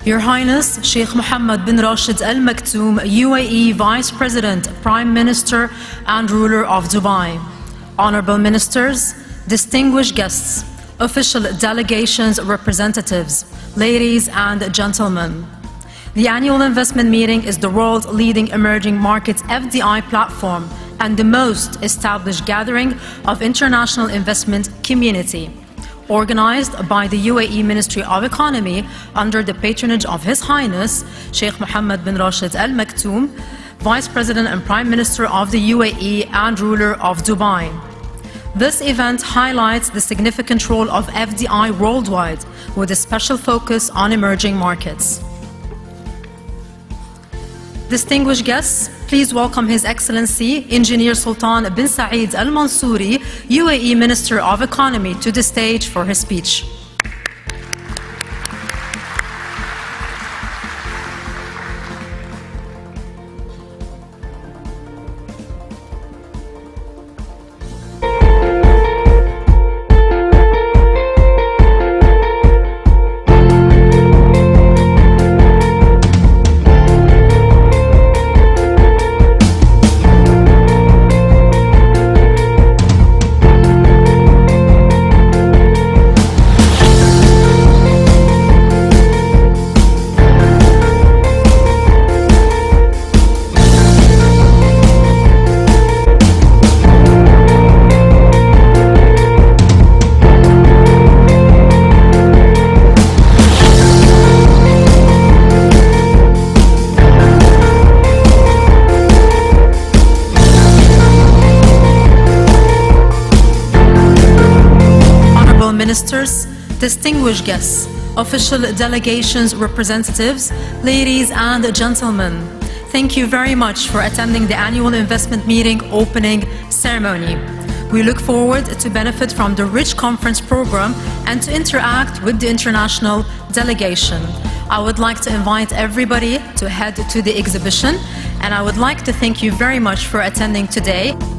Your Highness, Sheikh Mohammed bin Rashid Al Maktoum, UAE Vice President, Prime Minister and Ruler of Dubai. Honorable Ministers, distinguished guests, official delegations, representatives, ladies and gentlemen. The annual investment meeting is the world's leading emerging markets FDI platform and the most established gathering of international investment community. Organized by the UAE Ministry of Economy under the patronage of His Highness Sheikh Mohammed bin Rashid Al Maktoum, Vice President and Prime Minister of the UAE and Ruler of Dubai. This event highlights the significant role of FDI worldwide, with a special focus on emerging markets. Distinguished guests, please welcome His Excellency Engineer Sultan bin Saeed Al Mansouri, UAE Minister of Economy, to the stage for his speech. Ministers, distinguished guests, official delegations, representatives, ladies and gentlemen, thank you very much for attending the annual investment meeting opening ceremony. We look forward to benefit from the rich conference program and to interact with the international delegation. I would like to invite everybody to head to the exhibition, and I would like to thank you very much for attending today.